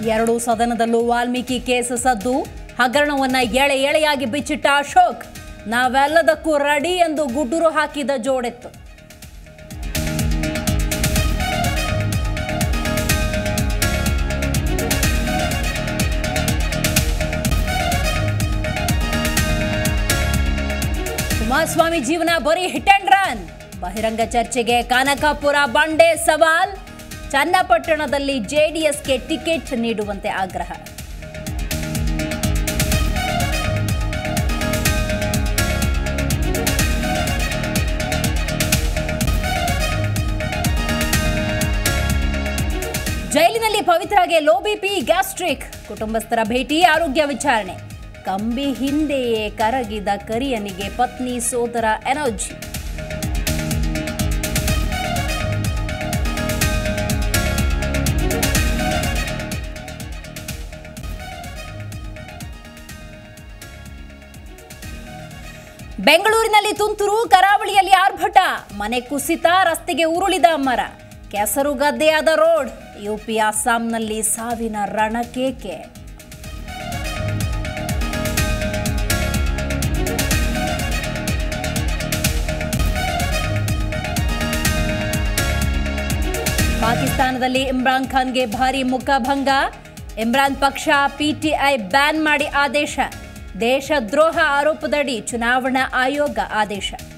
ಎರಡೂ ಸದನದಲ್ಲೂ ವಾಲ್ಮೀಕಿ ಕೇಸ್ ಸದ್ದು. ಹಗರಣವನ್ನ ಎಳೆಯಾಗಿ ಬಿಚ್ಚಿಟ್ಟ ಅಶೋಕ್. ನಾವೆಲ್ಲದಕ್ಕೂ ರೆಡಿ ಎಂದು ಗುಡ್ಡೂರು ಹಾಕಿದ ಜೋಡೆತ್ತು. ಕುಮಾರಸ್ವಾಮಿ ಜೀವನ ಬರೀ ಹಿಟ್ ಅಂಡ್ ರನ್. ಬಹಿರಂಗ ಚರ್ಚೆಗೆ ಕನಕಪುರ ಬಂಡೆ ಸವಾಲ್. ಚನ್ನಪಟ್ಟಣದಲ್ಲಿ ಜೆಡಿಎಸ್ಗೆ ಟಿಕೆಟ್ ನೀಡುವಂತೆ ಆಗ್ರಹ. ಜೈಲಿನಲ್ಲಿ ಪವಿತ್ರಾಗೆ ಲೋ ಬಿಪಿ, ಗ್ಯಾಸ್ಟ್ರಿಕ್. ಕುಟುಂಬಸ್ಥರ ಭೇಟಿ, ಆರೋಗ್ಯ ವಿಚಾರಣೆ. ಕಂಬಿ ಹಿಂದೆಯೇ ಕರಗಿದ ಕರಿಯನಿಗೆ ಪತ್ನಿ ಸೋದರ ಎನರ್ಜಿ. ಬೆಂಗಳೂರಿನಲ್ಲಿ ತುಂತುರು, ಕರಾವಳಿಯಲ್ಲಿ ಆರ್ಭಟ. ಮನೆ ಕುಸಿತ, ರಸ್ತೆಗೆ ಉರುಳಿದ ಮರ. ಕೆಸರುಗದ್ದೆಯಾದ ರೋಡ್. ಯುಪಿ, ಅಸ್ಸಾಂನಲ್ಲಿ ಸಾವಿನ ರಣಕೇಕೆ. ಪಾಕಿಸ್ತಾನದಲ್ಲಿ ಇಮ್ರಾನ್ ಖಾನ್ಗೆ ಭಾರಿ ಮುಖಭಂಗ. ಇಮ್ರಾನ್ ಪಕ್ಷ ಪಿಟಿಐ ಬ್ಯಾನ್ ಮಾಡಿ ಆದೇಶ. ದೇಶದ್ರೋಹ ಆರೋಪದಡಿ ಚುನಾವಣಾ ಆಯೋಗ ಆದೇಶ.